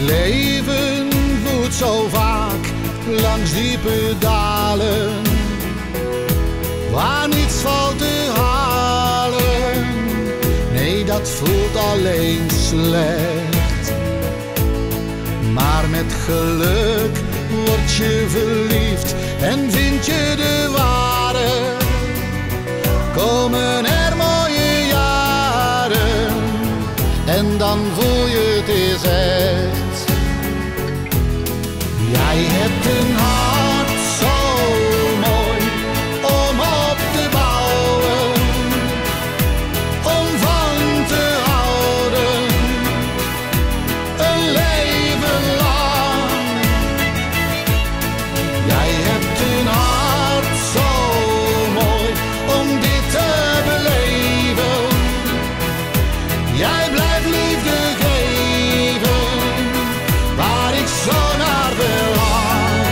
leven voert zo vaak langs diepe dalen, waar niets valt te halen. Nee, dat voelt alleen slecht. Maar met geluk word je verliefd en vind je de ware. Komen er mooie jaren en dan voel je het is echt. Jij hebt een hart zo mooi om op te bouwen, om van te houden, een leven lang. Jij hebt een hart zo mooi om dit te beleven. Jij blijft liefde geven, waar ik zo naar verlang.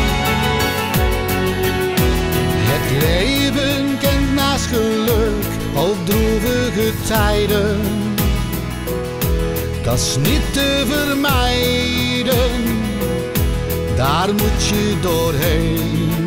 Het leven kent naast geluk ook droevige tijden. Dat is niet te vermijden, daar moet je doorheen.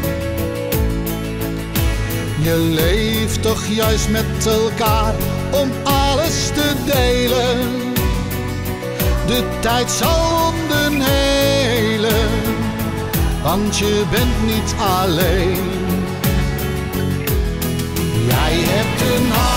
Je leeft toch juist met elkaar om alles te delen. De tijd zal den helen, want je bent niet alleen. Jij hebt een hart